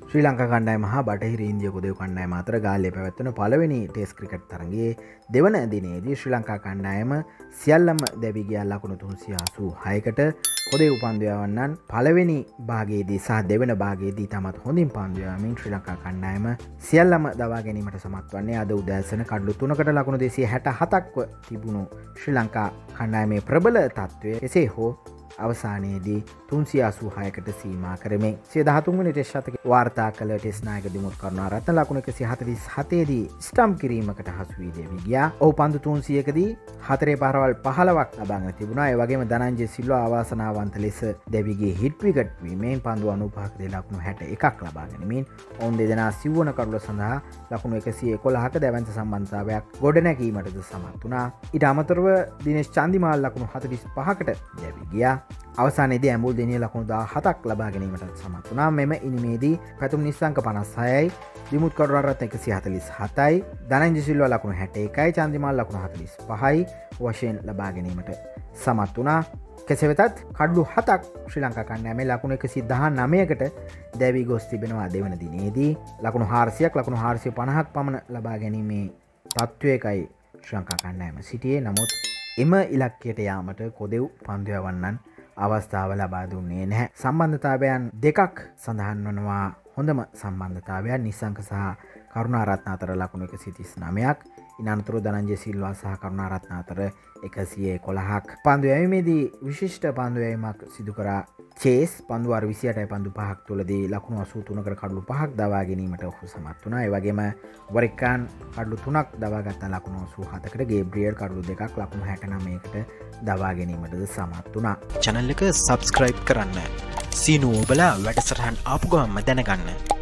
ශ්‍රී ලංකා කණ්ඩායම හා බටහිර ඉන්දිය කොදෙව් කණ්ඩායම අතර ගාල්ලේ පැවැත්වෙන පළවෙනි ටෙස්ට් ක්‍රිකට් තරගයේ දෙවන දිනේදී ශ්‍රී ලංකා කණ්ඩායම සියල්ලම දැවි ගියා ලකුණු 386කට. කොදෙව් පන්දු යවන්නන් පළවෙනි භාගයේදී සහ දෙවන භාගයේදී තමත් හොඳින් පන්දු යවමින් ශ්‍රී ලංකා කණ්ඩායම සියල්ලම දවා ගැනීමට සමත් වන්නේ. අද උදෑසන කඩලු 3කට ලකුණු 267ක්ව තිබුණු ශ්‍රී ලංකා කණ්ඩායමේ ප්‍රබල තත්ත්වය එසේ හෝ අවසානයේදී 386කට සීමා කරමින් 13 වෙනි ටෙස්ට් ශතකයේ වාර්තා කළ ටෙස්ට් නායක දිමුත් කරුණාරත්න ලකුණු 147 දී ස්ටම්ප් කිරීමකට හසු වී දෙවි ගියා. ඔහු පන්දු 300කදී 4 පාරවල් 15ක් ලබාගෙන තිබුණා. ඒ වගේම ධනංජය සිල්වා අවාසනාවන්ත ලෙස දෙවි ගියේ හිට් විකට් වීමෙන් පන්දු 95කදී ලකුණු 61ක් ලබා ගැනීමෙන් ඔවුන් දෙදෙනා සිව්වන කඩුල සඳහා ලකුණු 111ක දැවැන්ත සම්බන්ධතාවයක් ගොඩනැගීමටද සමත් වුණා. ඊට අමතරව දිනේෂ් චන්දිමාල් ලකුණු 45කට දැවි ගියා. අවසානයේදී ඇඹුල් දෙනිය ලකුණු 17ක් ලබා ගැනීමට සමත් වුණා. මෙම ඉනිමේදී පැතුම් නිස්සංක 56යි, දිමුත් කරුණාරත්න 147යි, ධනංජය සිල්වා ලකුණු 61යි, චන්දිමාල් ලකුණු 45යි වශයෙන් ලබා ගැනීමට සමත් වුණා. කෙසේ වෙතත් කඩලු 7ක් ශ්‍රී ලංකා කණ්ඩායමේ ලකුණු 119කට දැවි ගොස් තිබෙනවා. දෙවන දිනේදී ලකුණු 400ක් ලකුණු 450ක් පමණ ලබා ගැනීමේ තත්ත්වයකයි ශ්‍රී ලංකා කණ්ඩායම සිටියේ. නමුත් එම ඉලක්කයට යාමට කොදෙව් පන්දු යවන්නන් අවස්ථාව ලබා දුන්නේ නැහැ. සම්බන්ධතාවයන් දෙකක් සඳහන් වනවා. හොඳම සම්බන්ධතාවයන් නිස්සංක සහ කරුණාරත්න අතර ලකුණු 139ක්, ඉන් අනතුරුව ධනංජය සිල්වා සහ කරුණාරත්න අතර 111ක්. පන්දු යැවීමේදී විශිෂ්ට පන්දු යැවීමක් සිදු කරා චේස්. පන්දු 28යි පන්දු 5ක් තුලදී ලකුණු 83කට කඩලු 5ක් දවා ගැනීමට ඔහු සමත් වුණා. ඒ වගේම වරිකාන් කඩලු 3ක් දවා ගත්ත ලකුණු 87කට, ගේබ්‍රියල් කඩලු 2ක් ලකුණු 69කට දවා ගැනීමටද සමත් වුණා. channel එක subscribe කරන්න. සීනු ඔබලා වැඩසටහන් ආපු ගමන්ම දැනගන්න.